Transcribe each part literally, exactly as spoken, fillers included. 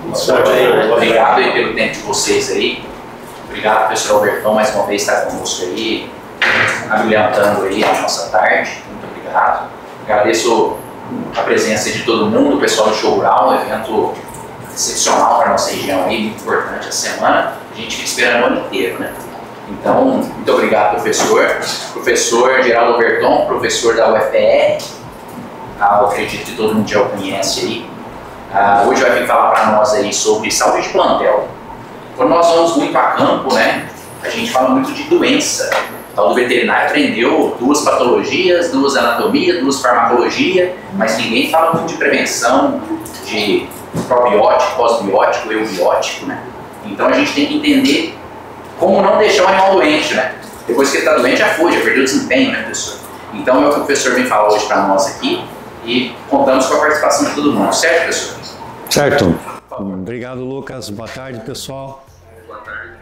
Obrigado aí pelo tempo de vocês aí. Obrigado, professor Albertão, mais uma vez estar conosco aí, abrilhantando aí a nossa tarde. Muito obrigado. Agradeço a presença de todo mundo, o pessoal do Show Rural, um evento excepcional para a nossa região aí, muito importante essa semana. A gente fica esperando o ano inteiro, né? Então, muito obrigado, professor. Professor Geraldo Alberton, professor da U F P R. Ah, eu acredito que todo mundo já o conhece aí. Ah, hoje vai vir falar para nós aí sobre saúde de plantel. Quando nós vamos muito a campo, né, a gente fala muito de doença. Então, o veterinário aprendeu duas patologias, duas anatomias, duas farmacologia, mas ninguém fala muito de prevenção, de probiótico, pós-biótico, eubiótico, né? Então, a gente tem que entender como não deixar o animal doente, né? Depois que ele está doente, já foi, já perdeu o desempenho, né, professor? Então, é o que o professor vem falar hoje para nós aqui e contamos com a participação de todo mundo, certo, professor? Certo. Obrigado, Lucas. Boa tarde, pessoal. Boa tarde.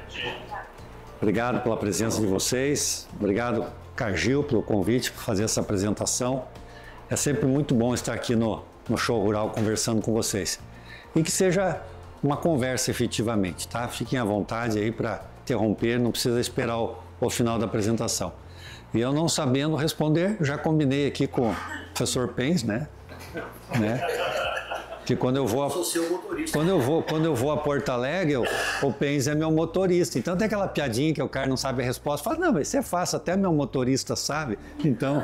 Obrigado pela presença de vocês. Obrigado, Cargil, pelo convite para fazer essa apresentação. É sempre muito bom estar aqui no, no Show Rural conversando com vocês. E que seja uma conversa efetivamente, tá? Fiquem à vontade aí para interromper, não precisa esperar o, o final da apresentação. E eu não sabendo responder, já combinei aqui com o professor Pens, né? né? Que quando eu vou a, sou seu motorista. Quando eu vou, quando eu vou a Porto Alegre, eu, o Pens é meu motorista. Então tem aquela piadinha que o cara não sabe a resposta. Fala, não, mas isso é fácil, até meu motorista sabe. Então,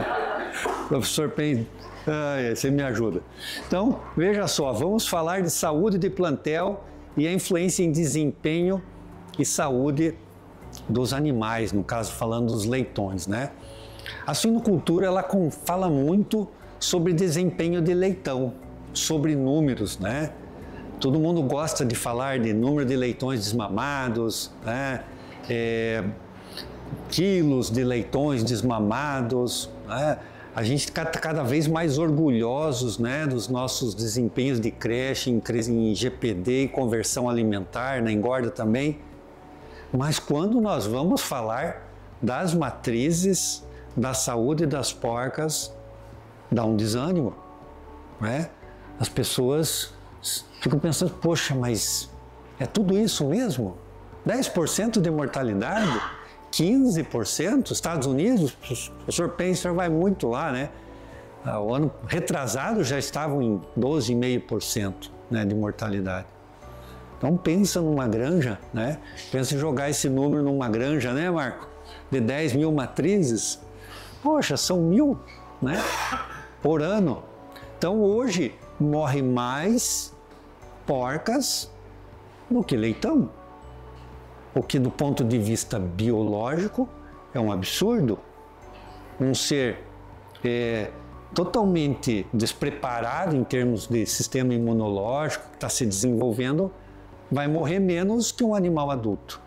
professor Pens, ai, você me ajuda. Então, veja só, vamos falar de saúde de plantel e a influência em desempenho e saúde dos animais, no caso falando dos leitões, né? A suinocultura, ela fala muito sobre desempenho de leitão, sobre números, né? Todo mundo gosta de falar de número de leitões desmamados, né? É, quilos de leitões desmamados, né? A gente está cada vez mais orgulhosos, né, dos nossos desempenhos de creche, em, em G P D, em conversão alimentar, na engorda também. Mas quando nós vamos falar das matrizes, da saúde das porcas, dá um desânimo, né? As pessoas ficam pensando, poxa, mas é tudo isso mesmo? dez por cento de mortalidade? quinze por cento? Estados Unidos, o professor Pencer vai muito lá, né? O ano retrasado já estavam em doze vírgula cinco por cento, né, de mortalidade. Então pensa numa granja, né? Pensa em jogar esse número numa granja, né, Marco? De dez mil matrizes. Poxa, são mil, né? Por ano. Então hoje morre mais porcas do que leitão. O que do ponto de vista biológico é um absurdo. Um ser é, totalmente despreparado em termos de sistema imunológico que está se desenvolvendo vai morrer menos que um animal adulto.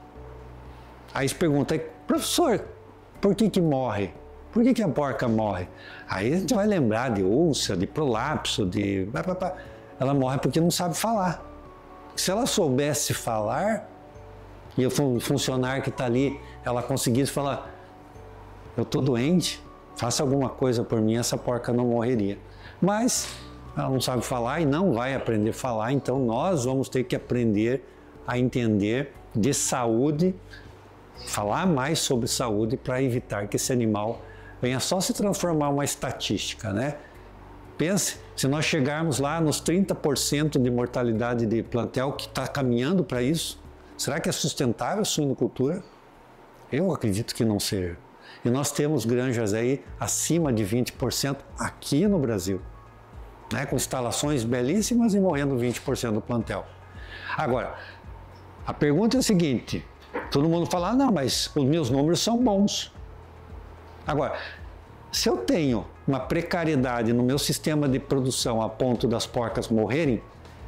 Aí se pergunta, professor, por que que morre? Por que que a porca morre? Aí a gente vai lembrar de úlcera, de prolapso, de... Ela morre porque não sabe falar. Se ela soubesse falar, e o funcionário que está ali, ela conseguisse falar, eu estou doente, faça alguma coisa por mim, essa porca não morreria. Mas ela não sabe falar e não vai aprender a falar, então nós vamos ter que aprender a entender de saúde, falar mais sobre saúde para evitar que esse animal venha só se transformar em uma estatística, né? Pense, se nós chegarmos lá nos trinta por cento de mortalidade de plantel, que está caminhando para isso, será que é sustentável a suinocultura? Eu acredito que não seja. E nós temos granjas aí acima de vinte por cento aqui no Brasil, né? Com instalações belíssimas e morrendo vinte por cento do plantel. Agora, a pergunta é a seguinte, todo mundo fala, ah, não, mas os meus números são bons. Agora, se eu tenho uma precariedade no meu sistema de produção a ponto das porcas morrerem,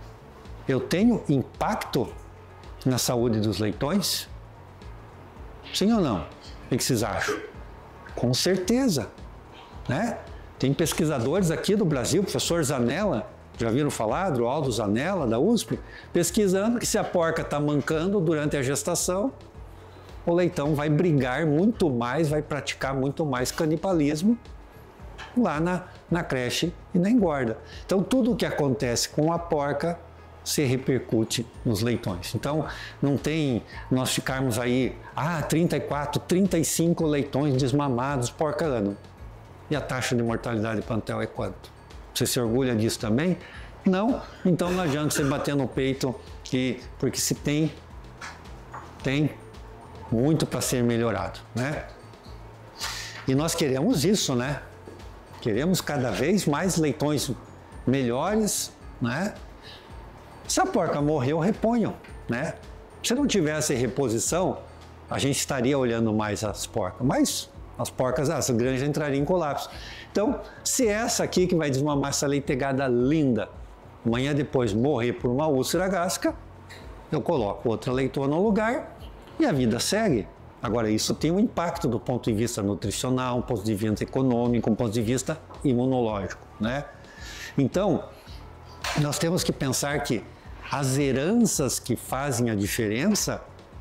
eu tenho impacto na saúde dos leitões? Sim ou não? O que vocês acham? Com certeza, né? Tem pesquisadores aqui do Brasil, o professor Zanella, já viram falar do Aldo Zanella, da U S P, pesquisando que se a porca está mancando durante a gestação, o leitão vai brigar muito mais, vai praticar muito mais canibalismo lá na, na creche e na engorda. Então tudo o que acontece com a porca se repercute nos leitões. Então, não tem nós ficarmos aí, ah, trinta e quatro, trinta e cinco leitões desmamados por ano. E a taxa de mortalidade infantil é quanto? Você se orgulha disso também? Não? Então não adianta você bater no peito, que, porque se tem, tem muito para ser melhorado, né? E nós queremos isso, né? Queremos cada vez mais leitões melhores, né? Se a porca morreu, reponham, né? Se não tivesse reposição, a gente estaria olhando mais as porcas, mas as porcas, as granjas entrariam em colapso. Então, se essa aqui que vai desmamar essa leitegada linda, amanhã depois morrer por uma úlcera gástrica, eu coloco outra leitoa no lugar e a vida segue. Agora, isso tem um impacto do ponto de vista nutricional, um ponto de vista econômico, um ponto de vista imunológico, né? Então, nós temos que pensar que as heranças que fazem a diferença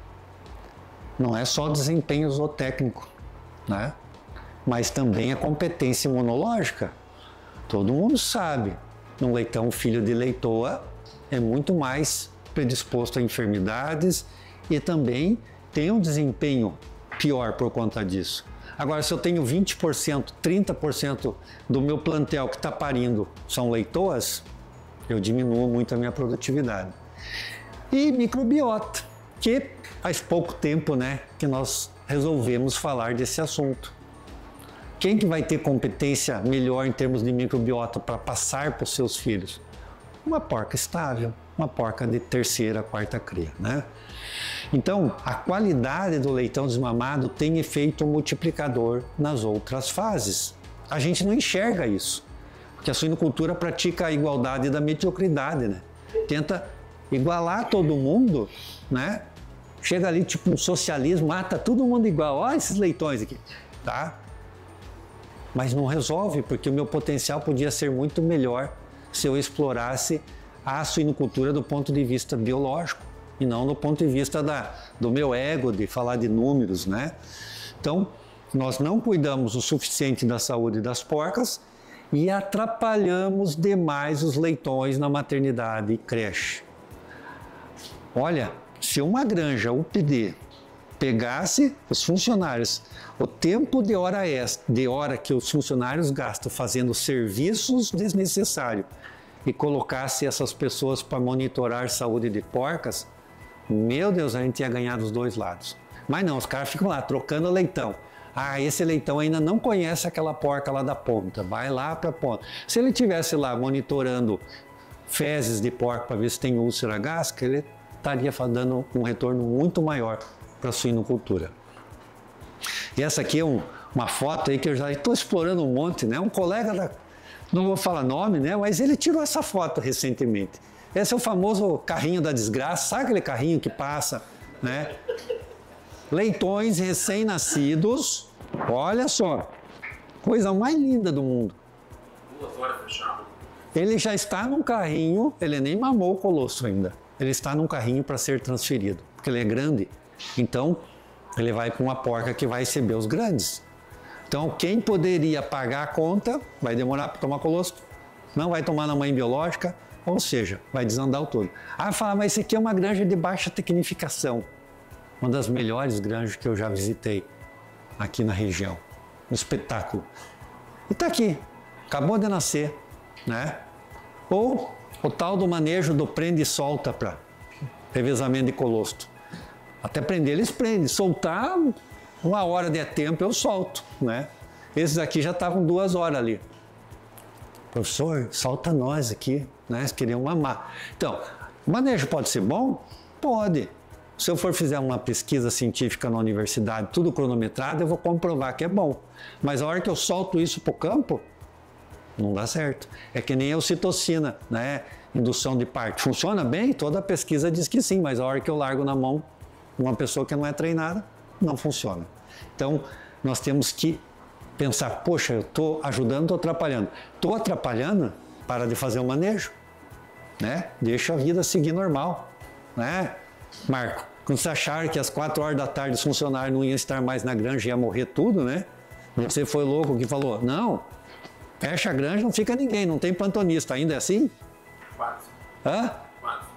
não é só desempenho zootécnico, né? Mas também a competência imunológica. Todo mundo sabe, um leitão filho de leitoa é muito mais predisposto a enfermidades e também tem um desempenho pior por conta disso. Agora, se eu tenho vinte por cento, trinta por cento do meu plantel que está parindo são leitoas, eu diminuo muito a minha produtividade. E microbiota, que faz pouco tempo, né, que nós resolvemos falar desse assunto. Quem que vai ter competência melhor em termos de microbiota para passar para os seus filhos? Uma porca estável, uma porca de terceira, quarta cria, né? Então, a qualidade do leitão desmamado tem efeito multiplicador nas outras fases. A gente não enxerga isso, porque a suinocultura pratica a igualdade da mediocridade, né? Tenta igualar todo mundo, né? Chega ali tipo um socialismo, ah, tá todo mundo igual, olha esses leitões aqui, tá? Mas não resolve, porque o meu potencial podia ser muito melhor se eu explorasse a suinocultura do ponto de vista biológico e não do ponto de vista da, do meu ego, de falar de números, né? Então, nós não cuidamos o suficiente da saúde das porcas e atrapalhamos demais os leitões na maternidade e creche. Olha, se uma granja U P D pegasse os funcionários, o tempo de hora extra, de hora que os funcionários gastam fazendo serviços desnecessários e colocasse essas pessoas para monitorar saúde de porcas, meu Deus, a gente ia ganhar dos dois lados. Mas não, os caras ficam lá trocando leitão. Ah, esse leitão ainda não conhece aquela porca lá da ponta, vai lá para a ponta. Se ele tivesse lá monitorando fezes de porco para ver se tem úlcera gástrica, ele estaria dando um retorno muito maior para a suinocultura. E essa aqui é um, uma foto aí que eu já estou explorando um monte, né? Um colega da, não vou falar nome, né? Mas ele tirou essa foto recentemente. Esse é o famoso carrinho da desgraça, sabe aquele carrinho que passa, né? Leitões recém-nascidos, olha só, coisa mais linda do mundo. Duas horas fechado. Ele já está num carrinho, ele nem mamou o colosso ainda. Ele está num carrinho para ser transferido, porque ele é grande. Então, ele vai com uma porca que vai receber os grandes. Então, quem poderia pagar a conta, vai demorar para tomar colostro, não vai tomar na mãe biológica, ou seja, vai desandar o todo. Ah, fala, mas isso aqui é uma granja de baixa tecnificação. Uma das melhores granjas que eu já visitei aqui na região. Um espetáculo. E tá aqui, acabou de nascer, né? Ou o tal do manejo do prende e solta para revezamento de colostro. Até prender, eles prendem. Soltar, uma hora de tempo eu solto, né? Esses aqui já estavam duas horas ali. Professor, solta nós aqui, né? Eles queriam mamar. Então, o manejo pode ser bom? Pode. Se eu for fizer uma pesquisa científica na universidade, tudo cronometrado, eu vou comprovar que é bom. Mas a hora que eu solto isso para o campo, não dá certo. É que nem a ocitocina, né? Indução de parto. Funciona bem? Toda a pesquisa diz que sim, mas a hora que eu largo na mão uma pessoa que não é treinada, não funciona. Então, nós temos que pensar, poxa, eu estou ajudando, estou atrapalhando. Estou atrapalhando, para de fazer o manejo, né? Deixa a vida seguir normal, né? Marco, quando você achar que às quatro horas da tarde os funcionários não iam estar mais na granja e ia morrer tudo, né? Você foi louco que falou, não, fecha a granja, não fica ninguém, não tem plantonista, ainda é assim? Quase. Hã? Quase.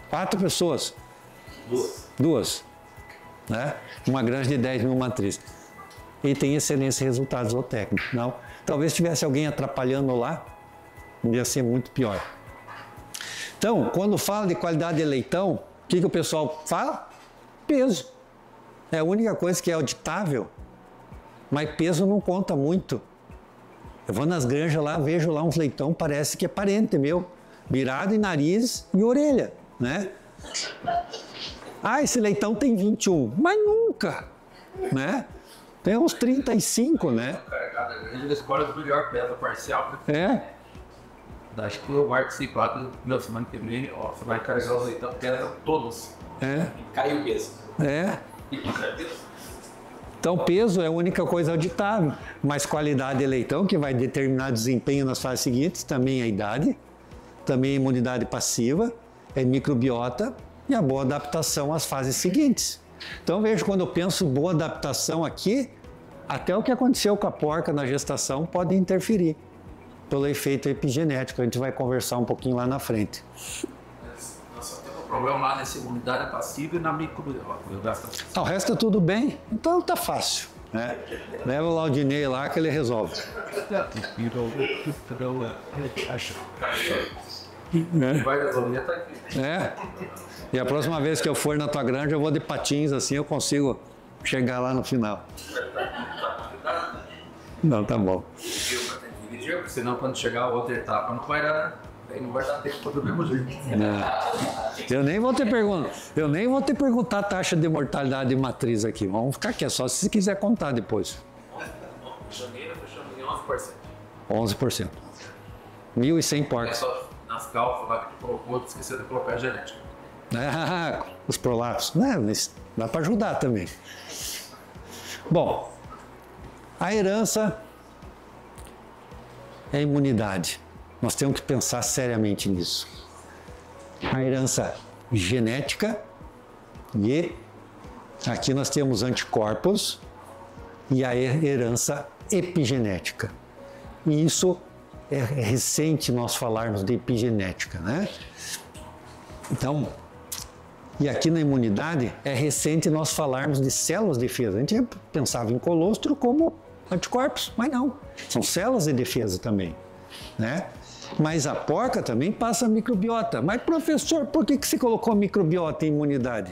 Quatro pessoas. Duas. Duas. Né? Uma granja de dez mil matrizes. E tem excelentes resultados zootécnicos. Não? Talvez tivesse alguém atrapalhando lá, ia ser muito pior. Então, quando fala de qualidade de leitão, o que, que o pessoal fala? Peso. É a única coisa que é auditável, mas peso não conta muito. Eu vou nas granjas lá, vejo lá uns leitão, parece que é parente meu, virado em nariz e orelha, né? Ah, esse leitão tem vinte e um, mas nunca, né? Tem uns trinta e cinco, né? Ele escolhe o melhor pedra parcial. É. Acho que eu participo lá do meu semana que vem, ó, você vai carregar os leitão, pedra todos. É. Caiu o peso. É. Então, peso é a única coisa auditável, mas qualidade de leitão, que vai determinar desempenho nas fases seguintes, também a idade, também a imunidade passiva, é microbiota e a boa adaptação às fases seguintes. Então, vejo, quando eu penso boa adaptação aqui, até o que aconteceu com a porca na gestação pode interferir pelo efeito epigenético. A gente vai conversar um pouquinho lá na frente. Nós só temos um problema lá nessa imunidade passiva e na microbiota. Ah, o resto é tudo bem, então tá fácil, né? Leva o Laudinei lá que ele resolve. Vai resolver, tá aqui. É. E a próxima vez que eu for na tua granja, eu vou de patins, assim eu consigo chegar lá no final. Não, tá bom. Porque senão quando chegar a outra etapa não vai dar, não vai dar tempo do mesmo jeito. Não. Eu nem vou ter pergunta, eu nem vou ter perguntar a taxa de mortalidade de matriz aqui. Vamos ficar aqui, é só se você quiser contar depois. Em janeiro fechamos em onze por cento. onze por cento. mil e cem É porcos. só nas cálculos lá que colocou, esqueceu de colocar a genética. Ah, os prolapsos. Né? Mas dá para ajudar também. Bom, a herança é a imunidade. Nós temos que pensar seriamente nisso. A herança genética e aqui nós temos anticorpos e a herança epigenética. E isso é recente nós falarmos de epigenética, né? Então, e aqui na imunidade é recente nós falarmos de células de defesa. A gente pensava em colostro como anticorpos, mas não. São células de defesa também, né? Mas a porca também passa microbiota. Mas professor, por que que você colocou microbiota em imunidade?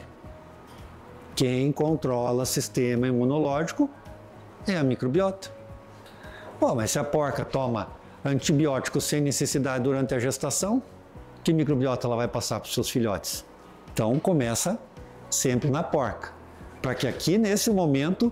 Quem controla o sistema imunológico é a microbiota. Pô, mas se a porca toma antibióticos sem necessidade durante a gestação, que microbiota ela vai passar para os seus filhotes? Então começa sempre na porca, para que aqui nesse momento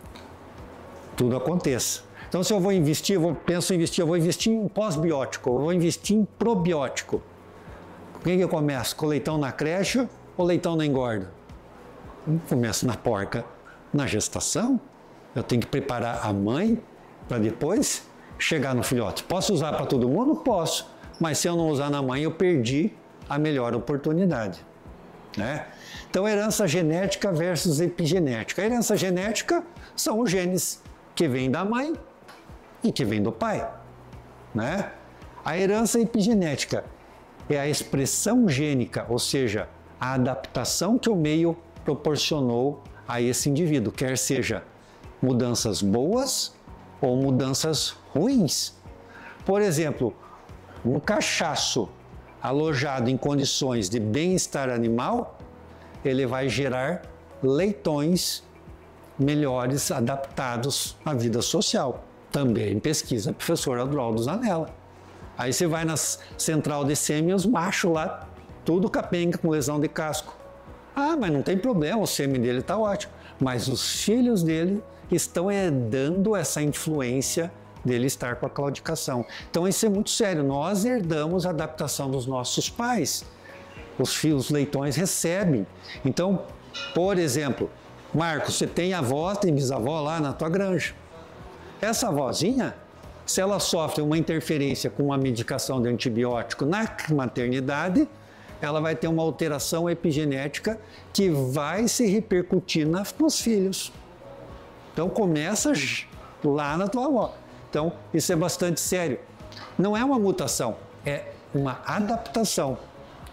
tudo aconteça. Então se eu vou investir, eu vou, penso em investir, eu vou investir em pós-biótico, eu vou investir em probiótico. Com quem que eu começo? Com leitão na creche ou leitão na engorda? Eu começo na porca, na gestação. Eu tenho que preparar a mãe para depois chegar no filhote. Posso usar para todo mundo? Posso. Mas se eu não usar na mãe, eu perdi a melhor oportunidade, né? Então, herança genética versus epigenética. A herança genética são os genes que vêm da mãe e que vêm do pai, né? A herança epigenética é a expressão gênica, ou seja, a adaptação que o meio proporcionou a esse indivíduo, quer seja mudanças boas ou mudanças ruins. Por exemplo, um cachaço alojado em condições de bem-estar animal, ele vai gerar leitões melhores adaptados à vida social. Também pesquisa professor Adroaldo Zanella. Aí você vai na central de sêmen, os machos lá, tudo capenga com lesão de casco. Ah, mas não tem problema, o sêmen dele está ótimo. Mas os filhos dele estão herdando essa influência dele estar com a claudicação. Então isso é muito sério, nós herdamos a adaptação dos nossos pais. Os filhos, os leitões recebem. Então, por exemplo, Marcos, você tem avó, tem bisavó lá na tua granja. Essa avózinha, se ela sofre uma interferência com uma medicação de antibiótico na maternidade, ela vai ter uma alteração epigenética que vai se repercutir nos filhos. Então começa lá na tua avó. Então isso é bastante sério. Não é uma mutação, é uma adaptação.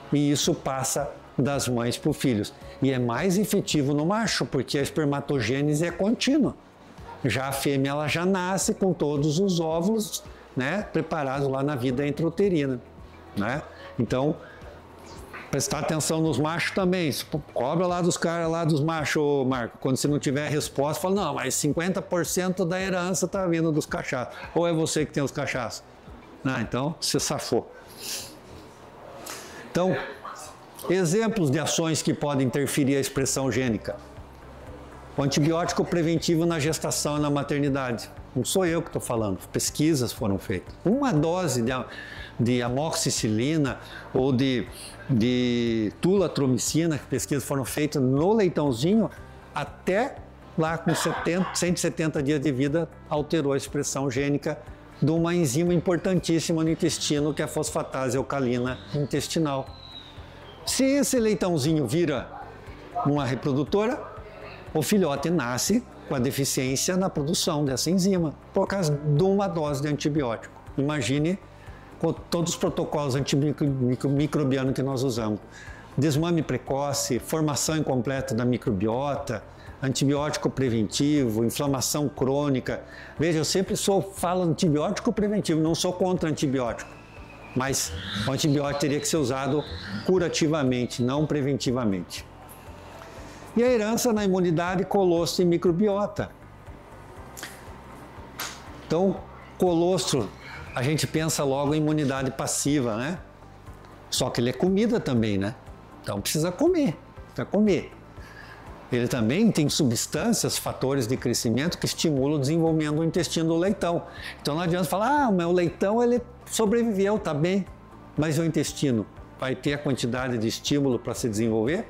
E isso passa das mães para os filhos. E é mais efetivo no macho, porque a espermatogênese é contínua. Já a fêmea ela já nasce com todos os óvulos, né, preparados lá na vida intrauterina, né? Então, prestar atenção nos machos também. Cobra lá dos caras, lá dos machos, Marco. Quando você não tiver resposta, fala, não, mas cinquenta por cento da herança está vindo dos cachaços. Ou é você que tem os cachaços? Ah, então, você safou. Então, exemplos de ações que podem interferir a expressão gênica. O antibiótico preventivo na gestação e na maternidade. Não sou eu que estou falando, pesquisas foram feitas. Uma dose de, de amoxicilina ou de, de tulatromicina, que pesquisas foram feitas no leitãozinho, até lá com setenta, cento e setenta dias de vida, alterou a expressão gênica de uma enzima importantíssima no intestino, que é a fosfatase alcalina intestinal. Se esse leitãozinho vira uma reprodutora, o filhote nasce com a deficiência na produção dessa enzima, por causa de uma dose de antibiótico. Imagine com todos os protocolos antimicrobianos que nós usamos. Desmame precoce, formação incompleta da microbiota, antibiótico preventivo, inflamação crônica. Veja, eu sempre sou, falo antibiótico preventivo, não sou contra antibiótico. Mas o antibiótico teria que ser usado curativamente, não preventivamente. E a herança na imunidade, colostro e microbiota. Então, colostro, a gente pensa logo em imunidade passiva, né? Só que ele é comida também, né? Então precisa comer, precisa comer. Ele também tem substâncias, fatores de crescimento que estimulam o desenvolvimento do intestino do leitão. Então não adianta falar, ah, mas o leitão ele sobreviveu, tá bem, mas o intestino vai ter a quantidade de estímulo para se desenvolver?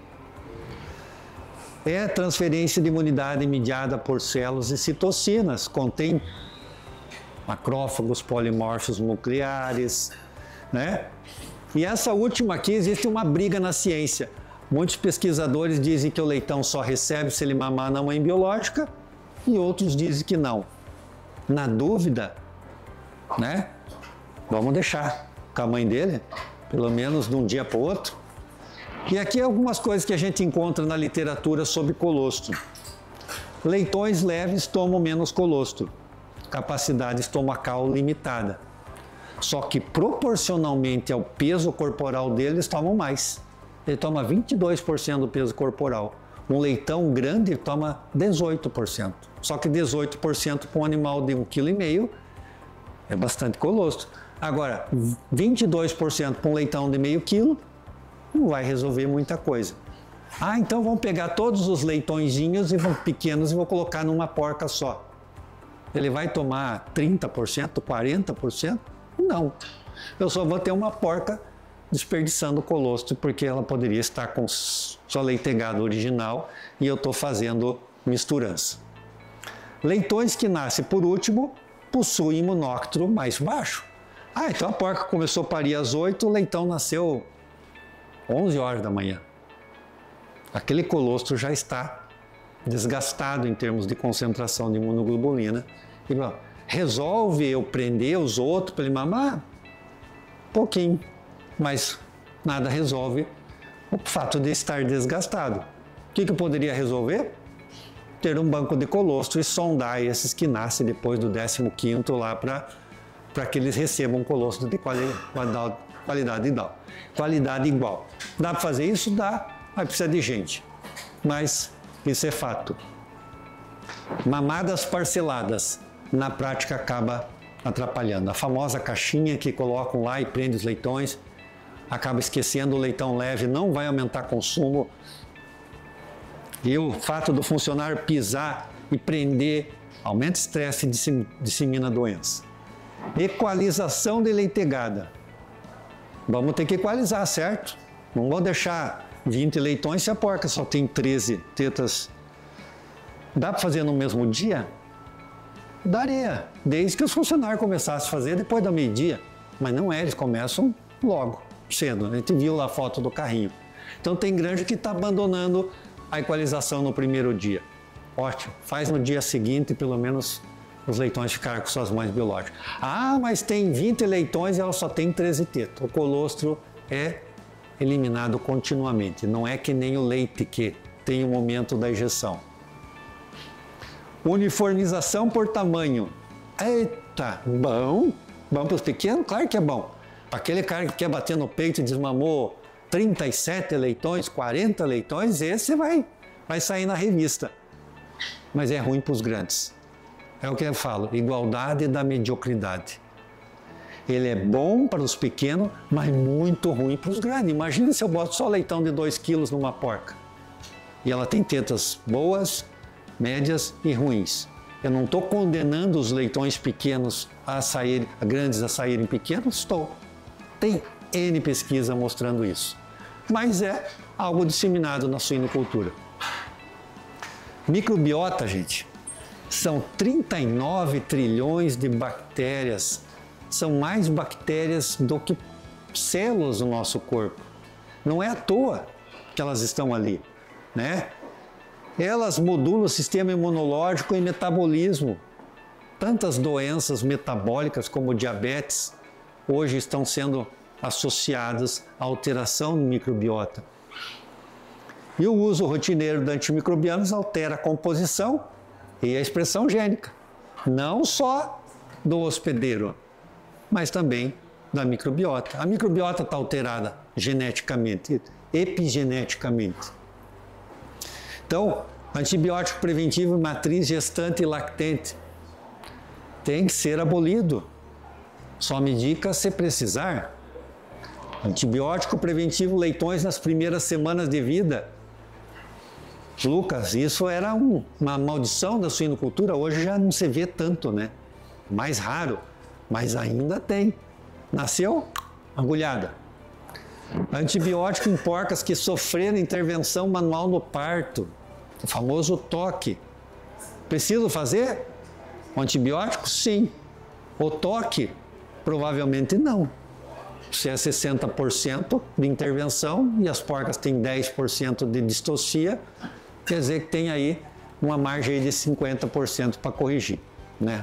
É a transferência de imunidade mediada por células e citocinas, contém macrófagos polimórficos nucleares, né? E essa última aqui, existe uma briga na ciência. Muitos pesquisadores dizem que o leitão só recebe se ele mamar na mãe biológica e outros dizem que não. Na dúvida, né? Vamos deixar com a mãe dele, pelo menos de um dia para o outro. E aqui algumas coisas que a gente encontra na literatura sobre colostro. Leitões leves tomam menos colostro, capacidade estomacal limitada. Só que proporcionalmente ao peso corporal deles tomam mais. Ele toma vinte e dois por cento do peso corporal. Um leitão grande toma dezoito por cento. Só que dezoito por cento para um animal de um vírgula cinco quilo é bastante colostro. Agora, vinte e dois por cento para um leitão de meio quilo não vai resolver muita coisa. Ah, então vamos pegar todos os leitõezinhos e vão, pequenos e vou colocar numa porca só. Ele vai tomar trinta por cento, quarenta por cento? Não. Eu só vou ter uma porca desperdiçando colostro porque ela poderia estar com só leitegado original e eu estou fazendo misturança. Leitões que nascem por último possuem imunóctoro mais baixo. Ah, então a porca começou a parir às oito, o leitão nasceu onze horas da manhã. Aquele colostro já está desgastado em termos de concentração de imunoglobulina. E, bom, resolve eu prender os outros para ele mamar? Pouquinho, mas nada resolve o fato de estar desgastado. O que, que eu poderia resolver? Ter um banco de colostro e sondar esses que nascem depois do décimo quinto lá para para que eles recebam colostro de quali, qualidade, qualidade igual. Qualidade igual. Dá para fazer isso? Dá, mas precisa de gente. Mas isso é fato. Mamadas parceladas, na prática acaba atrapalhando. A famosa caixinha que colocam lá e prende os leitões, acaba esquecendo, o leitão leve não vai aumentar consumo. E o fato do funcionário pisar e prender aumenta o estresse e dissemina a doença. Equalização de leitegada. Vamos ter que equalizar, certo? Não vou deixar vinte leitões se a porca só tem treze tetas. Dá para fazer no mesmo dia? Daria, desde que os funcionários começassem a fazer depois do meio-dia. Mas não é, eles começam logo, cedo. A gente viu lá a foto do carrinho. Então tem granja que está abandonando a equalização no primeiro dia. Ótimo, faz no dia seguinte pelo menos os leitões ficaram com suas mães biológicas. Ah, mas tem vinte leitões e ela só tem treze tetas. O colostro é eliminado continuamente. Não é que nem o leite que tem o momento da injeção. Uniformização por tamanho. Eita, bom. Bom para os pequenos? Claro que é bom. Para aquele cara que quer bater no peito e desmamou trinta e sete leitões, quarenta leitões, esse vai, vai sair na revista. Mas é ruim para os grandes. É o que eu falo, igualdade da mediocridade. Ele é bom para os pequenos, mas muito ruim para os grandes. Imagina se eu boto só leitão de dois quilos numa porca. E ela tem tetas boas, médias e ruins. Eu não estou condenando os leitões pequenos a sair, a grandes a saírem pequenos, estou. Tem N pesquisa mostrando isso. Mas é algo disseminado na suinocultura. Microbiota, gente, são trinta e nove trilhões de bactérias. São mais bactérias do que células do nosso corpo. Não é à toa que elas estão ali, né? Elas modulam o sistema imunológico e metabolismo. Tantas doenças metabólicas como diabetes hoje estão sendo associadas à alteração no microbiota. E o uso rotineiro de antimicrobianos altera a composição e a expressão gênica, não só do hospedeiro, mas também da microbiota. A microbiota está alterada geneticamente, epigeneticamente. Então, antibiótico preventivo em matriz, gestante e lactente tem que ser abolido. Só me indica se precisar. Antibiótico preventivo leitões nas primeiras semanas de vida. Lucas, isso era um, uma maldição da suinocultura, hoje já não se vê tanto, né? Mais raro, mas ainda tem. Nasceu, agulhada. Antibiótico em porcas que sofreram intervenção manual no parto, o famoso toque. Preciso fazer o antibiótico? Sim. O toque? Provavelmente não. Se é sessenta por cento de intervenção e as porcas têm dez por cento de distocia, quer dizer que tem aí uma margem de cinquenta por cento para corrigir, né?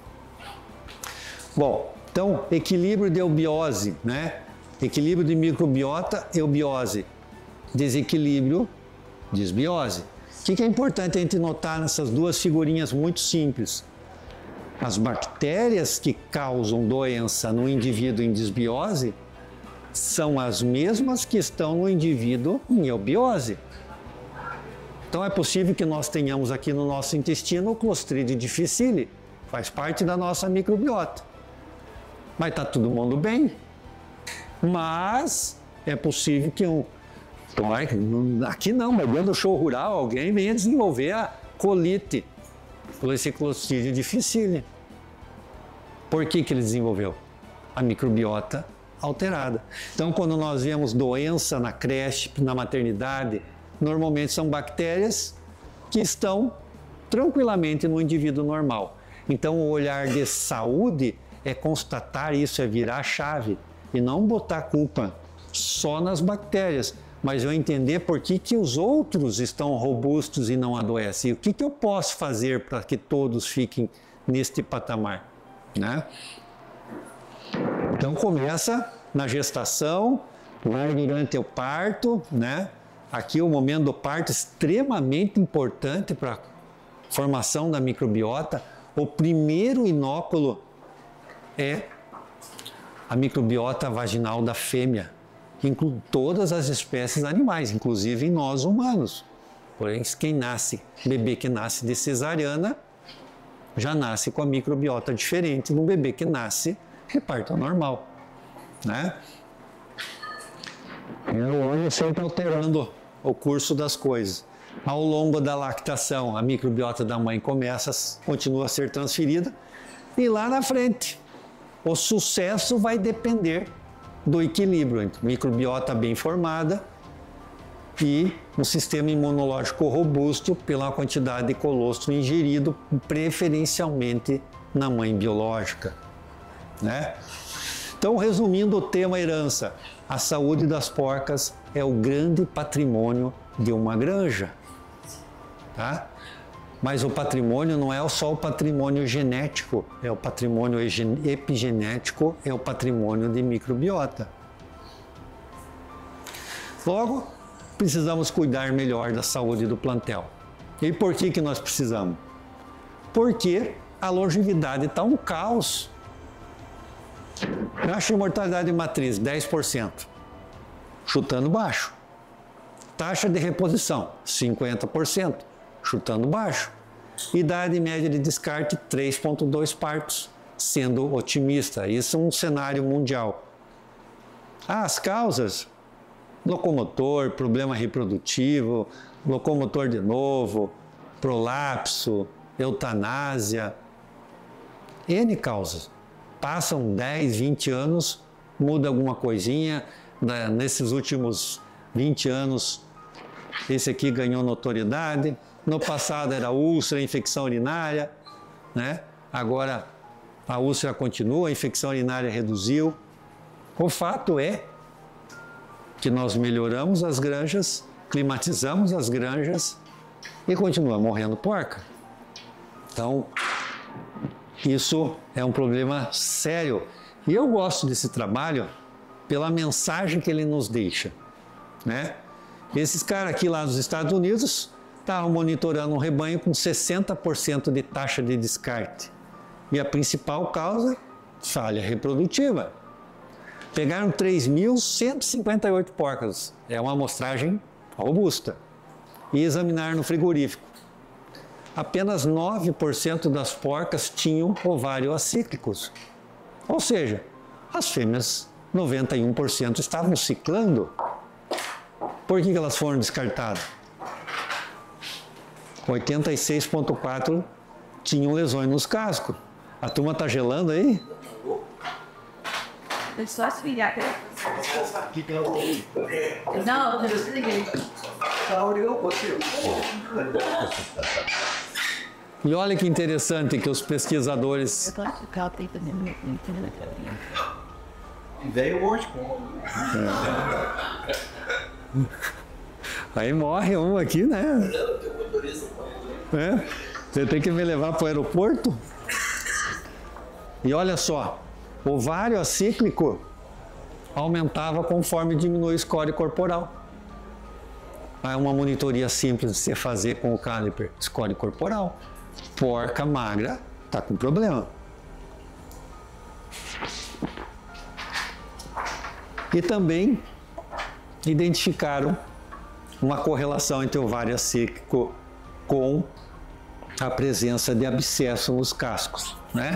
Bom, então, equilíbrio de eubiose, né? Equilíbrio de microbiota, eubiose. Desequilíbrio, disbiose. O que é importante a gente notar nessas duas figurinhas muito simples? As bactérias que causam doença no indivíduo em disbiose são as mesmas que estão no indivíduo em eubiose. Então é possível que nós tenhamos aqui no nosso intestino o Clostridium difficile, faz parte da nossa microbiota. Mas está todo mundo bem. Mas é possível que um... Aqui não, mas dentro do show rural alguém venha desenvolver a colite por esse Clostridium difficile. Por que que ele desenvolveu? A microbiota alterada. Então, quando nós vemos doença na creche, na maternidade, normalmente são bactérias que estão tranquilamente no indivíduo normal. Então, o olhar de saúde é constatar isso, é virar a chave e não botar a culpa só nas bactérias, mas eu entender por que que os outros estão robustos e não adoecem. E o que que eu posso fazer para que todos fiquem neste patamar, né? Então começa na gestação, vai durante o parto, né? Aqui o momento do parto é extremamente importante para a formação da microbiota. O primeiro inóculo é a microbiota vaginal da fêmea, que inclui todas as espécies animais, inclusive em nós humanos. Porém, quem nasce, bebê que nasce de cesariana, já nasce com a microbiota diferente do bebê que nasce de parto normal, né? E o olho sempre alterando o curso das coisas. Ao longo da lactação, a microbiota da mãe começa, continua a ser transferida, e lá na frente, o sucesso vai depender do equilíbrio entre microbiota bem formada e um sistema imunológico robusto pela quantidade de colostro ingerido, preferencialmente na mãe biológica, né? Então, resumindo o tema herança, a saúde das porcas é o grande patrimônio de uma granja, tá? Mas o patrimônio não é só o patrimônio genético, é o patrimônio epigenético, é o patrimônio de microbiota. Logo, precisamos cuidar melhor da saúde do plantel. E por que que nós precisamos? Porque a longevidade está um caos. Taxa de mortalidade matriz, dez por cento, chutando baixo. Taxa de reposição, cinquenta por cento, chutando baixo. Idade média de descarte, três vírgula dois partos, sendo otimista. Isso é um cenário mundial. Ah, as causas: locomotor, problema reprodutivo, locomotor de novo, prolapso, eutanásia, N causas. Passam dez, vinte anos, muda alguma coisinha. Nesses últimos vinte anos, esse aqui ganhou notoriedade. No passado era úlcera, infecção urinária, né? Agora a úlcera continua, a infecção urinária reduziu. O fato é que nós melhoramos as granjas, climatizamos as granjas e continua morrendo porca. Então, isso é um problema sério. E eu gosto desse trabalho pela mensagem que ele nos deixa, né? Esses caras aqui lá nos Estados Unidos estavam monitorando um rebanho com sessenta por cento de taxa de descarte. E a principal causa, falha reprodutiva. Pegaram três mil cento e cinquenta e oito porcas, é uma amostragem robusta, e examinaram no frigorífico. Apenas nove por cento das porcas tinham ovários acíclicos. Ou seja, as fêmeas, noventa e um por cento, estavam ciclando. Por que elas foram descartadas? oitenta e seis vírgula quatro por cento tinham lesões nos cascos. A turma está gelando aí? É só esfriar. Não, eu desliguei. E olha que interessante que os pesquisadores... Veio hoje, Aí morre um aqui, né? É, você tem que me levar para o aeroporto. E olha só, o ovário acíclico aumentava conforme diminui o score corporal. É uma monitoria simples de você fazer com o caliper, score corporal. Porca magra está com problema. E também identificaram uma correlação entre o ovário acíclico com a presença de abscesso nos cascos, né?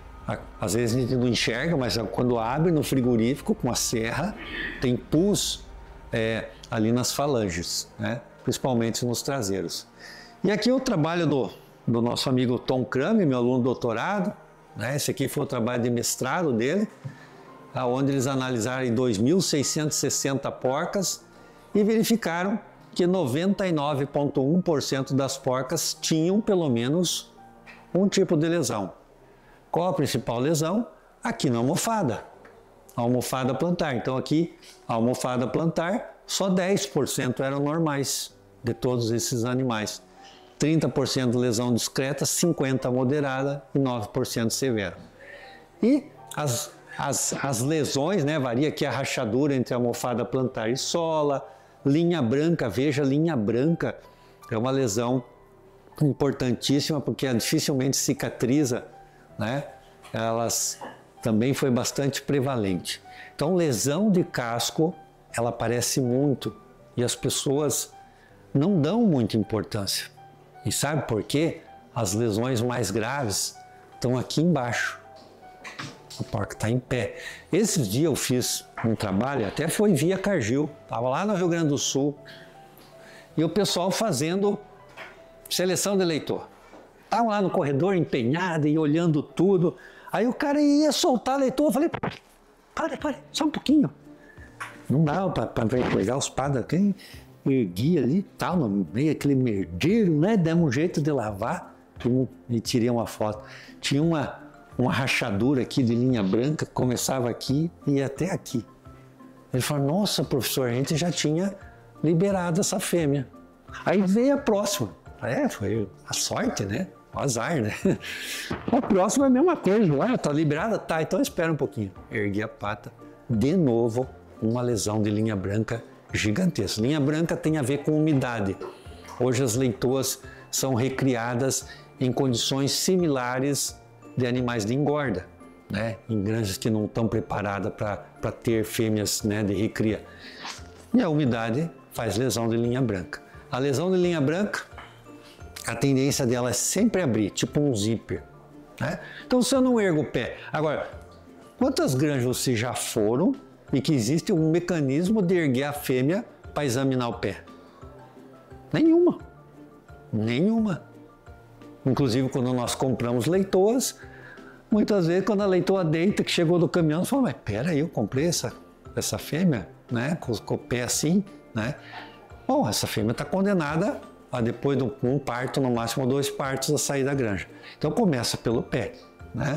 Às vezes a gente não enxerga, mas quando abre no frigorífico com a serra, tem pus é, ali nas falanges, né? Principalmente nos traseiros. E aqui o trabalho do, do nosso amigo Tom Crame, meu aluno de doutorado, né? Esse aqui foi o trabalho de mestrado dele, onde eles analisaram dois mil seiscentas e sessenta porcas e verificaram que noventa e nove vírgula um por cento das porcas tinham pelo menos um tipo de lesão. Qual a principal lesão? Aqui na almofada, a almofada plantar. Então aqui, a almofada plantar, só dez por cento eram normais de todos esses animais. trinta por cento lesão discreta, cinquenta por cento moderada e nove por cento severa. E as, as, as lesões, né, varia aqui a rachadura entre a almofada plantar e sola, linha branca, veja, linha branca é uma lesão importantíssima porque dificilmente cicatriza, né? Elas também foi bastante prevalente. Então, lesão de casco, ela aparece muito e as pessoas não dão muita importância. E sabe por quê? As lesões mais graves estão aqui embaixo. A porca está em pé. Esses dias eu fiz um trabalho, até foi via Cargill, estava lá no Rio Grande do Sul, e o pessoal fazendo seleção de eleitor. Estavam lá no corredor empenhado e olhando tudo. Aí o cara ia soltar eleitor, eu falei, para, para, só um pouquinho. Não dava para pegar os padres, quem erguia ali, tal, no meio aquele merdeiro, né? Demos um jeito de lavar e tirei uma foto. Tinha uma, uma rachadura aqui de linha branca, começava aqui e ia até aqui. Ele falou, nossa, professor, a gente já tinha liberado essa fêmea. Aí veio a próxima. É, foi a sorte, né? O azar, né? A próxima é a mesma coisa. Ah, tá liberada? Tá, então espera um pouquinho. Ergui a pata. De novo, uma lesão de linha branca gigantesco. Linha branca tem a ver com umidade. Hoje as leitoas são recriadas em condições similares de animais de engorda, né? Em granjas que não estão preparadas para ter fêmeas, né, de recria. E a umidade faz lesão de linha branca. A lesão de linha branca, a tendência dela é sempre abrir, tipo um zíper, né? Então se eu não ergo o pé... Agora, quantas granjas vocês já foram e que existe um mecanismo de erguer a fêmea para examinar o pé? Nenhuma. Nenhuma. Inclusive, quando nós compramos leitoas, muitas vezes, quando a leitoa deita, que chegou do caminhão, você fala, mas peraí, eu comprei essa, essa fêmea, né, com, com o pé assim, né? Bom, essa fêmea está condenada a, depois de um parto, no máximo dois partos, a sair da granja. Então, começa pelo pé, né?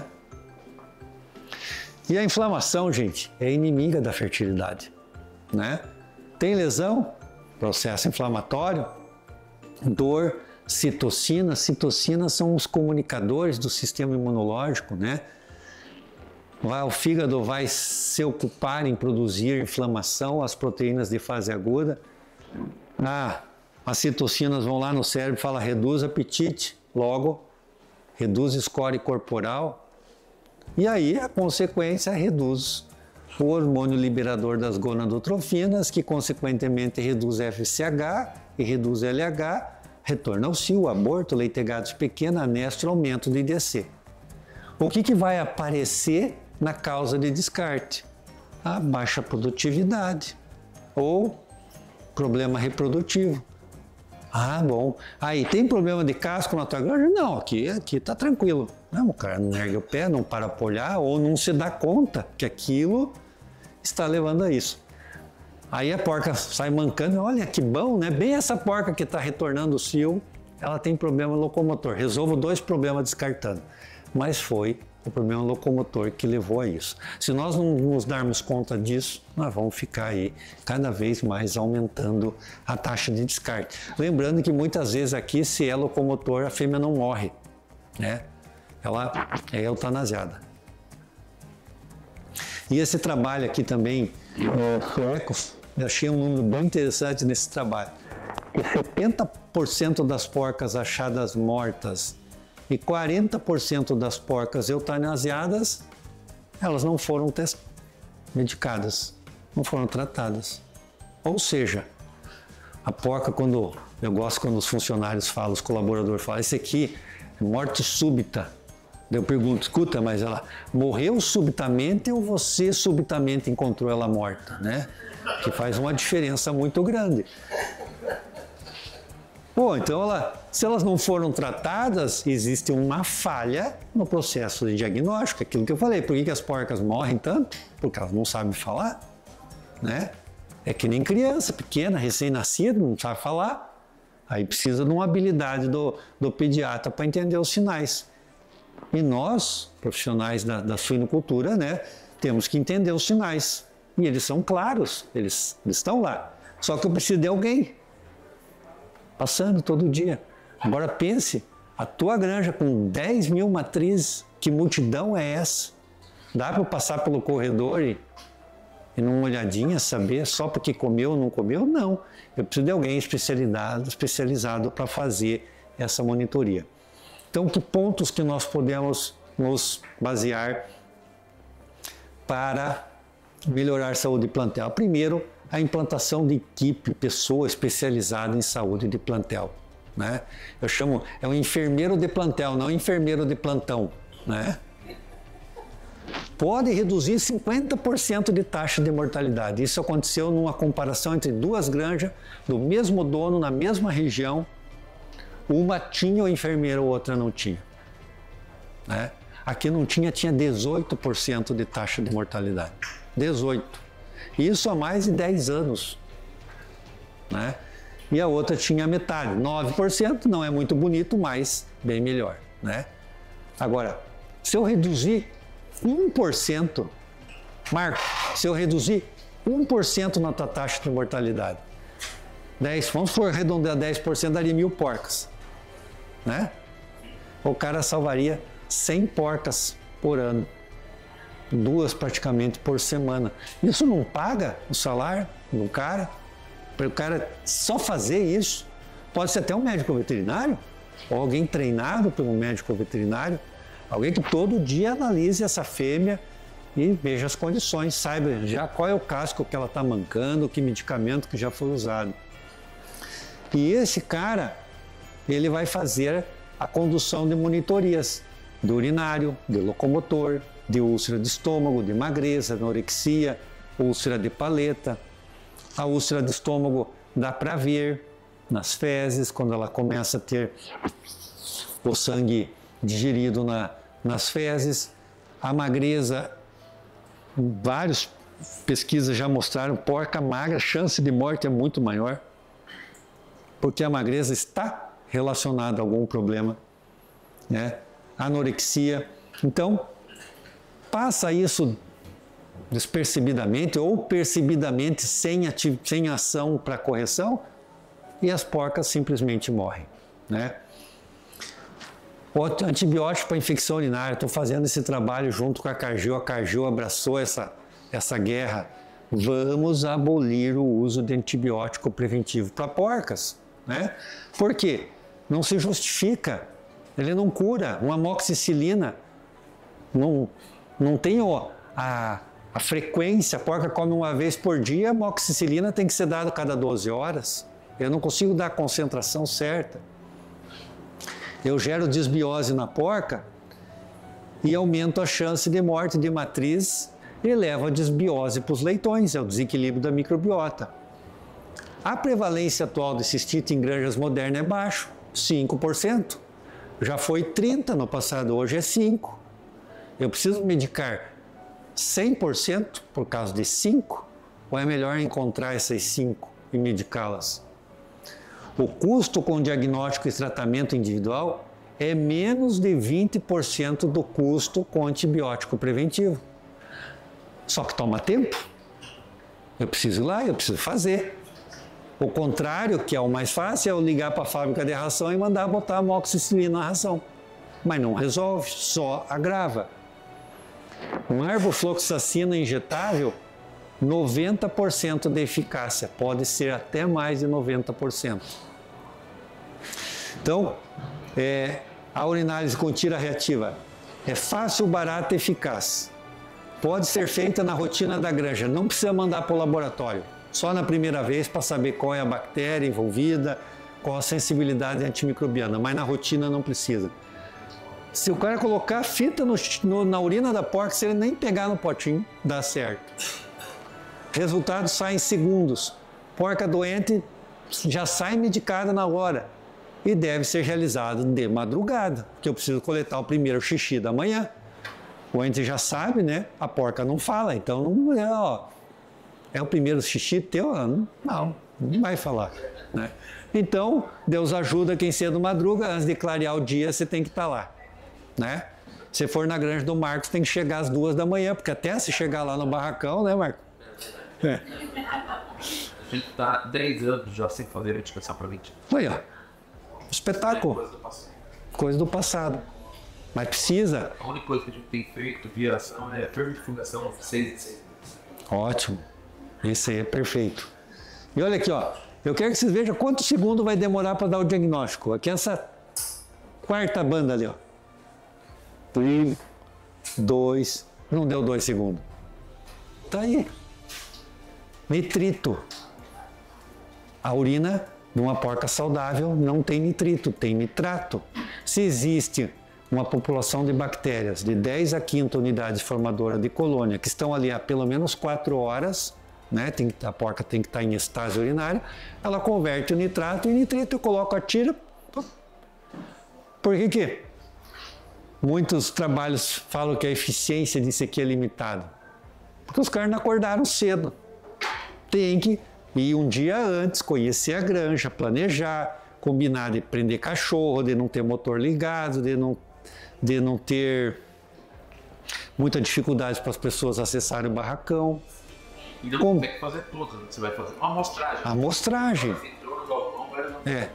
E a inflamação, gente, é inimiga da fertilidade, né? Tem lesão, processo inflamatório, dor, citocina. Citocinas são os comunicadores do sistema imunológico, né? Vai, o fígado vai se ocupar em produzir inflamação, as proteínas de fase aguda. Ah, as citocinas vão lá no cérebro e falam, reduz apetite, logo reduz score corporal. E aí a consequência reduz o hormônio liberador das gonadotrofinas, que consequentemente reduz F S H e reduz L H, retorno ao cio, aborto, leite-gatos pequeno, anestro, aumento de I D C. O que, que vai aparecer na causa de descarte? A baixa produtividade ou problema reprodutivo. Ah, bom. Aí, tem problema de casco na tua granja? Não, aqui, aqui tá tranquilo. Não, o cara não ergue o pé, não para pra olhar ou não se dá conta que aquilo está levando a isso. Aí a porca sai mancando, olha que bom, né? Bem essa porca que está retornando o cio, ela tem problema locomotor. Resolvo dois problemas descartando. Mas foi o problema locomotor que levou a isso. Se nós não nos darmos conta disso, nós vamos ficar aí cada vez mais aumentando a taxa de descarte. Lembrando que muitas vezes aqui, se é locomotor, a fêmea não morre, né? Ela é eutanasiada. E esse trabalho aqui também, é, sueco, eu achei um número bem interessante nesse trabalho. setenta por cento das porcas achadas mortas e quarenta por cento das porcas eutanasiadas, elas não foram test... medicadas, não foram tratadas. Ou seja, a porca, quando eu gosto quando os funcionários falam, os colaboradores falam, esse aqui é morte súbita. Eu pergunto, escuta, mas ela morreu subitamente ou você subitamente encontrou ela morta, né? Que faz uma diferença muito grande. Bom, então ela, se elas não foram tratadas, existe uma falha no processo de diagnóstico, aquilo que eu falei. Por que, que as porcas morrem tanto? Porque elas não sabem falar, né? É que nem criança pequena, recém-nascida, não sabe falar. Aí precisa de uma habilidade do, do pediatra para entender os sinais. E nós, profissionais da, da suinocultura, né, temos que entender os sinais. E eles são claros, eles, eles estão lá. Só que eu preciso de alguém passando todo dia. Agora pense, a tua granja com dez mil matrizes, que multidão é essa? Dá para eu passar pelo corredor e, e numa olhadinha saber só porque comeu ou não comeu? Não. Eu preciso de alguém especializado, especializado para fazer essa monitoria. Então, que pontos que nós podemos nos basear para melhorar a saúde de plantel? Primeiro, a implantação de equipe, pessoa especializada em saúde de plantel, né? Eu chamo, é um enfermeiro de plantel, não enfermeiro de plantão, né? Pode reduzir cinquenta por cento de taxa de mortalidade. Isso aconteceu numa comparação entre duas granjas do mesmo dono, na mesma região. Uma tinha o enfermeiro, outra não tinha, né? Aqui não tinha, tinha dezoito por cento de taxa de mortalidade. dezoito por cento. Isso há mais de dez anos, né? E a outra tinha metade, nove por cento, não é muito bonito, mas bem melhor, né? Agora, se eu reduzir um por cento, Marco, se eu reduzir um por cento na tua taxa de mortalidade, dez, vamos for arredondar dez por cento, daria mil porcas, né? O cara salvaria cem porcas por ano. Duas praticamente por semana. Isso não paga o salário do cara? Para o cara só fazer isso, pode ser até um médico veterinário, ou alguém treinado por um médico veterinário, alguém que todo dia analise essa fêmea e veja as condições, saiba já qual é o casco que ela está mancando, que medicamento que já foi usado. E esse cara, ele vai fazer a condução de monitorias do urinário, de locomotor, de úlcera de estômago, de magreza, anorexia, úlcera de paleta. A úlcera de estômago dá para ver nas fezes, quando ela começa a ter o sangue digerido na, nas fezes. A magreza, várias pesquisas já mostraram, porca magra, a chance de morte é muito maior, porque a magreza está relacionada a algum problema, né? Anorexia. Então, passa isso despercebidamente ou percebidamente sem, sem ação para correção e as porcas simplesmente morrem, né? O antibiótico para infecção urinária, estou fazendo esse trabalho junto com a Cargill, a Cargill abraçou essa, essa guerra. Vamos abolir o uso de antibiótico preventivo para porcas, né? Por quê? Não se justifica, ele não cura. Uma amoxicilina não, não tem ó, a A frequência, a porca come uma vez por dia, a amoxicilina tem que ser dada a cada doze horas. Eu não consigo dar a concentração certa. Eu gero desbiose na porca e aumento a chance de morte de matriz e levo a desbiose para os leitões, é o desequilíbrio da microbiota. A prevalência atual de cistite em granjas modernas é baixo, cinco por cento. Já foi trinta por cento no passado, hoje é cinco por cento. Eu preciso medicar cem por cento por causa de cinco, ou é melhor encontrar essas cinco e medicá-las? O custo com diagnóstico e tratamento individual é menos de vinte por cento do custo com antibiótico preventivo. Só que toma tempo. Eu preciso ir lá, eu preciso fazer. O contrário, que é o mais fácil, é eu ligar para a fábrica de ração e mandar botar amoxicilina na ração. Mas não resolve, só agrava. Um arbofloxacina injetável, noventa por cento de eficácia, pode ser até mais de noventa por cento. Então, é, a urinálise com tira reativa é fácil, barata e eficaz. Pode ser feita na rotina da granja, não precisa mandar para o laboratório, só na primeira vez para saber qual é a bactéria envolvida, qual a sensibilidade antimicrobiana, mas na rotina não precisa. Se o cara colocar fita no, no, na urina da porca, se ele nem pegar no potinho, dá certo. Resultados saem em segundos. Porca doente já sai medicada na hora. E deve ser realizado de madrugada, porque eu preciso coletar o primeiro xixi da manhã. O ente já sabe, né? A porca não fala, então não é, ó, é o primeiro xixi teu? Não, não, não vai falar, né? Então, Deus ajuda quem cedo madruga, antes de clarear o dia, você tem que estar lá. Né? Se for na granja do Marcos, tem que chegar às duas da manhã, porque até se chegar lá no barracão, né, Marcos? É. A gente tá dez anos já sem fazer a educação para vinte. Aí, ó. Espetáculo. Coisa do passado. Coisa do passado. Mas precisa. A única coisa que a gente tem feito via ação é fermifugação seis em seis. Ótimo. Esse aí é perfeito. E olha aqui, ó. Eu quero que vocês vejam quanto segundo vai demorar para dar o diagnóstico. Aqui essa quarta banda ali, ó. Um, dois, não deu dois segundos. Tá aí. Nitrito. A urina de uma porca saudável não tem nitrito, tem nitrato. Se existe uma população de bactérias de dez a quinze unidades formadoras de colônia que estão ali há pelo menos quatro horas, né? Tem, a porca tem que estar em estase urinária, ela converte o nitrato em nitrito, eu coloco a tira. Por que que? Muitos trabalhos falam que a eficiência disso aqui é limitada. Porque os caras não acordaram cedo. Tem que ir um dia antes, conhecer a granja, planejar, combinar de prender cachorro, de não ter motor ligado, de não, de não ter muita dificuldade para as pessoas acessarem o barracão. Então Como? Tem que fazer tudo. Você vai fazer uma amostragem. A amostragem. Você entrou no galpão, vai levantar. É.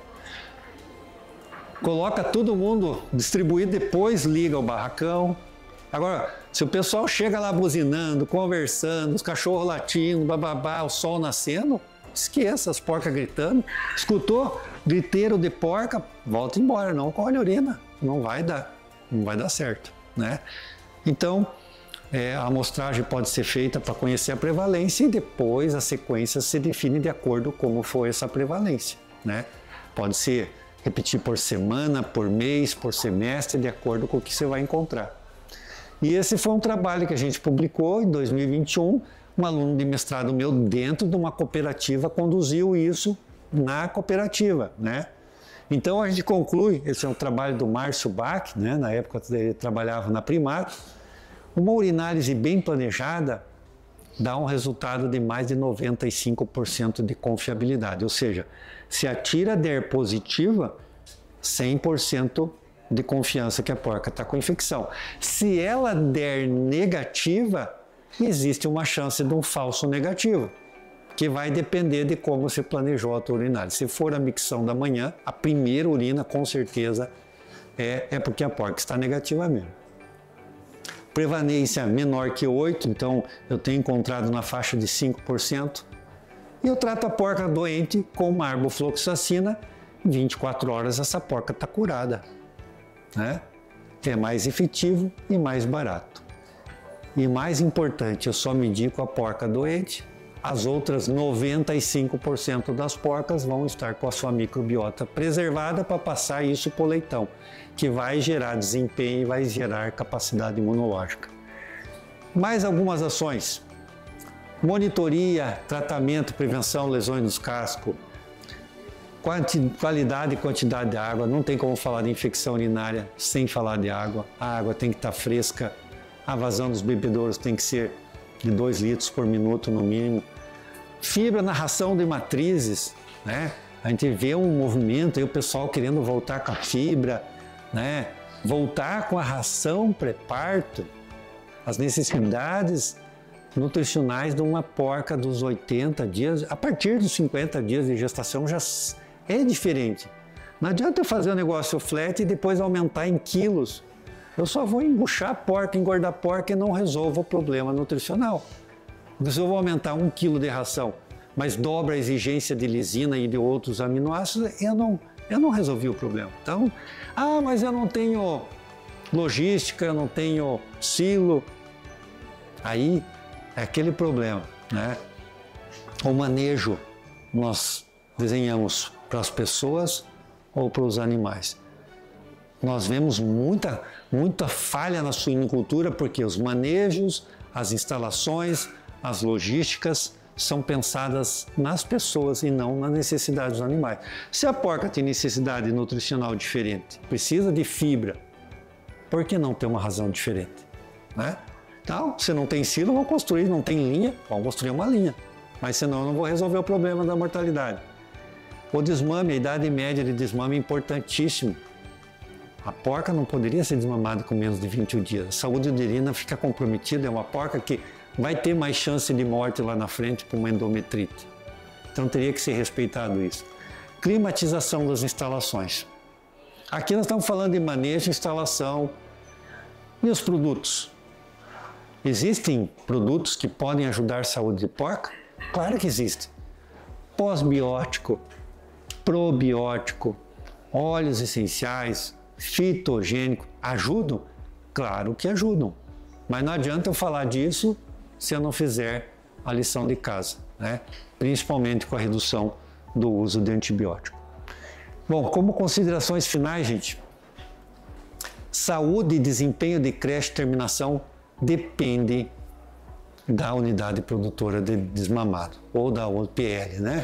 Coloca todo mundo distribuído, depois liga o barracão. Agora, se o pessoal chega lá buzinando, conversando, os cachorros latindo, bababá, o sol nascendo, esqueça, as porcas gritando. Escutou griteiro de porca, volta embora, não colhe urina, não vai dar, não vai dar certo, né? Então, é, a amostragem pode ser feita para conhecer a prevalência e depois a sequência se define de acordo com como foi essa prevalência, né? Pode ser repetir por semana, por mês, por semestre, de acordo com o que você vai encontrar. E esse foi um trabalho que a gente publicou em dois mil e vinte e um. Um aluno de mestrado meu dentro de uma cooperativa conduziu isso na cooperativa, né? Então a gente conclui, esse é um trabalho do Márcio Bach, né? Na época ele trabalhava na Primato, uma urinálise bem planejada dá um resultado de mais de noventa e cinco por cento de confiabilidade, ou seja, se a tira der positiva, cem por cento de confiança que a porca está com infecção. Se ela der negativa, existe uma chance de um falso negativo, que vai depender de como se planejou a tua urinálise. Se for a micção da manhã, a primeira urina com certeza é, é porque a porca está negativa mesmo. Prevalência menor que oito, então eu tenho encontrado na faixa de cinco por cento. E eu trato a porca doente com marbofloxacina, em vinte e quatro horas essa porca está curada, né? É mais efetivo e mais barato. E mais importante, eu só medico a porca doente, as outras noventa e cinco por cento das porcas vão estar com a sua microbiota preservada para passar isso para o leitão, que vai gerar desempenho e vai gerar capacidade imunológica. Mais algumas ações: monitoria, tratamento, prevenção, lesões dos cascos, qualidade e quantidade de água. Não tem como falar de infecção urinária sem falar de água. A água tem que estar fresca, a vazão dos bebedouros tem que ser de dois litros por minuto no mínimo. Fibra na ração de matrizes, né? A gente vê um movimento aí, o pessoal querendo voltar com a fibra, né? Voltar com a ração pré-parto, as necessidades nutricionais de uma porca dos oitenta dias, a partir dos cinquenta dias de gestação já é diferente. Não adianta eu fazer um negócio flat e depois aumentar em quilos. Eu só vou embuchar a porca, engordar a porca e não resolvo o problema nutricional. Se eu vou aumentar um quilo de ração, mas dobra a exigência de lisina e de outros aminoácidos, eu não, eu não resolvi o problema. Então, ah, mas eu não tenho logística, eu não tenho silo. Aí é aquele problema, né? O manejo nós desenhamos para as pessoas ou para os animais. Nós vemos muita, muita falha na suinicultura porque os manejos, as instalações, as logísticas são pensadas nas pessoas e não nas necessidades dos animais. Se a porca tem necessidade nutricional diferente, precisa de fibra, por que não ter uma razão diferente, né? Então, se não tem silo, vão construir, não tem linha, vão construir uma linha, mas senão eu não vou resolver o problema da mortalidade. O desmame, a idade média de desmame é importantíssimo. A porca não poderia ser desmamada com menos de vinte e um dias. A saúde uterina fica comprometida, é uma porca que vai ter mais chance de morte lá na frente por uma endometrite. Então teria que ser respeitado isso. Climatização das instalações. Aqui nós estamos falando de manejo, instalação e os produtos. Existem produtos que podem ajudar a saúde de porca? Claro que existem. Pós-biótico, probiótico, óleos essenciais, fitogênico, ajudam? Claro que ajudam. Mas não adianta eu falar disso se eu não fizer a lição de casa, né? Principalmente com a redução do uso de antibiótico. Bom, como considerações finais, gente, saúde e desempenho de creche e terminação depende da unidade produtora de desmamado, ou da U P L, né?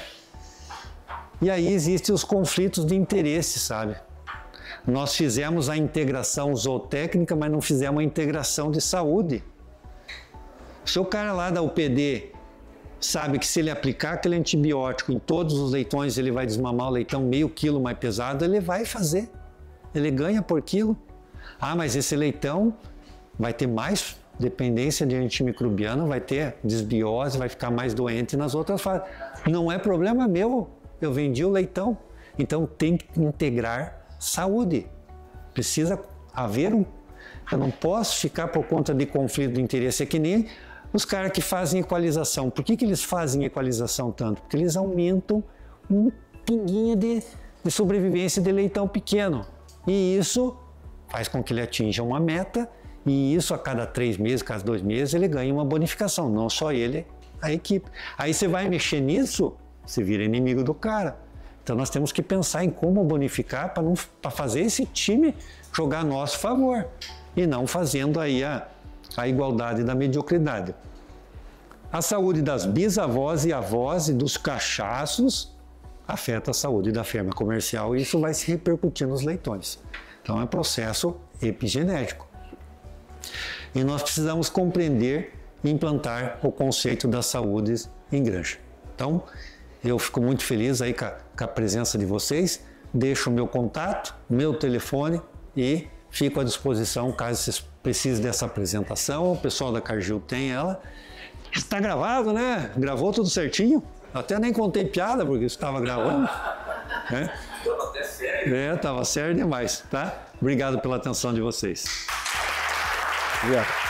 E aí existem os conflitos de interesse, sabe? Nós fizemos a integração zootécnica, mas não fizemos a integração de saúde. Se o cara lá da U P D sabe que se ele aplicar aquele antibiótico em todos os leitões, ele vai desmamar o leitão meio quilo mais pesado, ele vai fazer. Ele ganha por quilo. Ah, mas esse leitão vai ter mais dependência de antimicrobiano, vai ter desbiose, vai ficar mais doente nas outras fases. Não é problema meu, eu vendi o leitão. Então tem que integrar saúde. Precisa haver um... Eu não posso ficar por conta de conflito de interesse. É que nem Os caras que fazem equalização, por que, que eles fazem equalização tanto? Porque eles aumentam um pinguinho de, de sobrevivência de leitão pequeno. E isso faz com que ele atinja uma meta, e isso a cada três meses, cada dois meses, ele ganha uma bonificação, não só ele, a equipe. Aí você vai mexer nisso, você vira inimigo do cara. Então nós temos que pensar em como bonificar para fazer esse time jogar a nosso favor e não fazendo aí a, a igualdade da mediocridade. A saúde das bisavós e avós e dos cachaços afeta a saúde da fêmea comercial e isso vai se repercutir nos leitões. Então é um processo epigenético. E nós precisamos compreender e implantar o conceito da saúde em granja. Então, eu fico muito feliz aí com a, com a presença de vocês, deixo o meu contato, meu telefone e fico à disposição caso vocês precisem dessa apresentação. O pessoal da Cargill tem ela. Está gravado, né? Gravou tudo certinho. Até nem contei piada porque estava gravando. É, Estava até sério. é, estava sério demais, tá? Obrigado pela atenção de vocês. Obrigado.